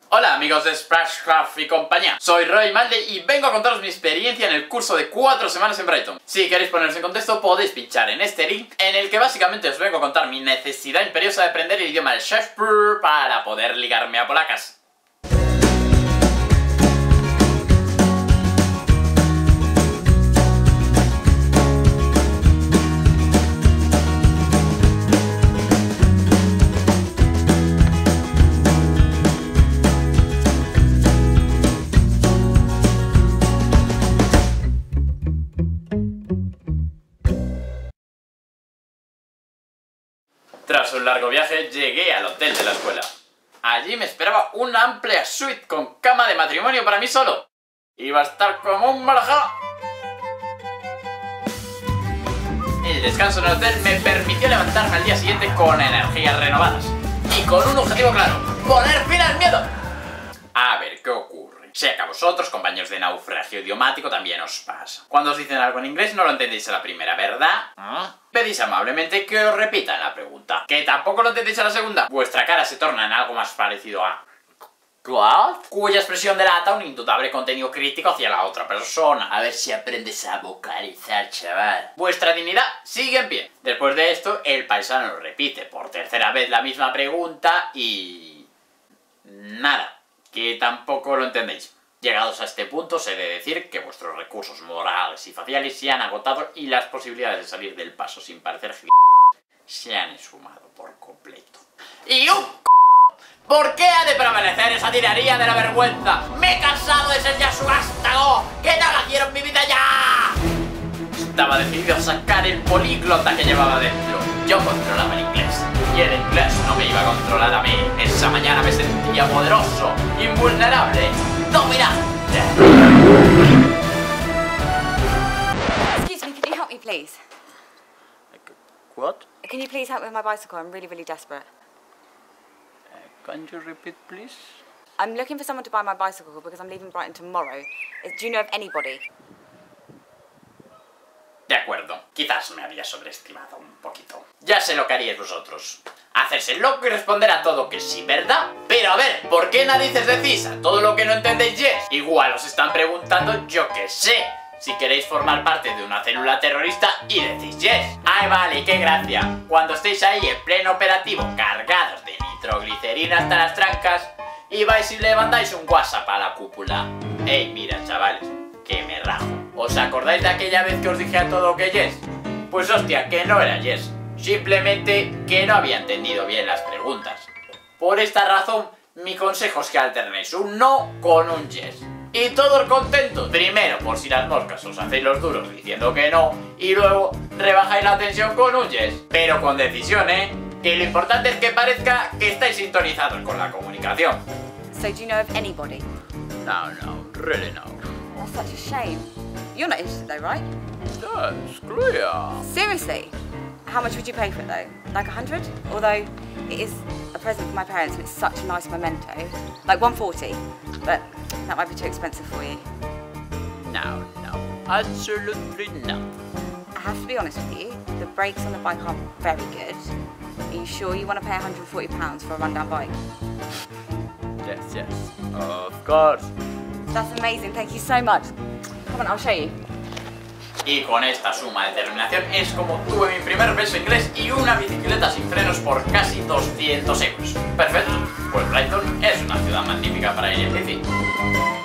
Hola amigos de Splashcraft y compañía, soy Roy Malde y vengo a contaros mi experiencia en el curso de 4 semanas en Brighton. Si queréis poneros en contexto podéis pinchar en este link, en el que básicamente os vengo a contar mi necesidad imperiosa de aprender el idioma del Shakespeare para poder ligarme a polacas. Tras un largo viaje, llegué al hotel de la escuela. Allí me esperaba una amplia suite con cama de matrimonio para mí solo. Iba a estar como un marajá. El descanso en el hotel me permitió levantarme al día siguiente con energías renovadas. Y con un objetivo claro: poner fin al miedo. A ver, ¿qué ocurre? Sé que a vosotros, compañeros de naufragio idiomático, también os pasa. Cuando os dicen algo en inglés no lo entendéis a la primera, ¿verdad? Pedís amablemente que os repitan la pregunta. ¿Que tampoco lo entendéis a la segunda? Vuestra cara se torna en algo más parecido a ¿what? Cuya expresión delata un indudable contenido crítico hacia la otra persona. A ver si aprendes a vocalizar, chaval. Vuestra dignidad sigue en pie. Después de esto, el paisano repite por tercera vez la misma pregunta y... nada. Que tampoco lo entendéis. Llegados a este punto, se debe decir que vuestros recursos morales y faciales se han agotado y las posibilidades de salir del paso sin parecer se han esfumado por completo. ¡Y ¿por qué ha de prevalecer esa tiraría de la vergüenza? ¡Me he cansado de ser ya su vástago! ¡Que no la quiero en mi vida ya! Estaba decidido a sacar el políglota que llevaba dentro. Yo controlaba el inglés y el inglés no me iba a controlar a mí. Esa mañana me sentía poderoso, invulnerable, dominante. Excuse me, can you help me please? What? Can you please help me with my bicycle? I'm really, really desperate. Can you repeat, please? I'm looking for someone to buy my bicycle because I'm leaving Brighton tomorrow. Do you know of anybody? De acuerdo, quizás me había sobreestimado un poquito. Ya sé lo que haríais vosotros. Hacerse el loco y responder a todo que sí, ¿verdad? Pero a ver, ¿por qué narices decís a todo lo que no entendéis yes? Igual os están preguntando, yo qué sé, si queréis formar parte de una célula terrorista y decís yes. Ay, vale, qué gracia. Cuando estéis ahí en pleno operativo, cargados de nitroglicerina hasta las trancas, y vais y le mandáis un WhatsApp a la cúpula. Ey, mira, chavales, que me rajo. ¿Os acordáis de aquella vez que os dije a todo que yes? Pues hostia, que no era yes. Simplemente que no había entendido bien las preguntas. Por esta razón, mi consejo es que alternéis un no con un yes. Y todos contentos. Primero, por si las moscas os hacéis los duros diciendo que no, y luego rebajáis la tensión con un yes. Pero con decisión, ¿eh? Que lo importante es que parezca que estáis sintonizados con la comunicación. So do you know of anybody? No, really no. That's such a shame. You're not interested though, right? That's clear. Seriously? How much would you pay for it though? Like 100? Although it is a present for my parents and it's such a nice memento. Like 140, but that might be too expensive for you. No, absolutely not. I have to be honest with you, the brakes on the bike aren't very good. Are you sure you want to pay £140 for a rundown bike? Yes, of course. That's amazing, thank you so much. Come on, I'll show you. Y con esta suma de determinación es como tuve mi primer beso inglés y una bicicleta sin frenos por casi 200 euros. Perfecto, pues Brighton es una ciudad magnífica para ir en bici.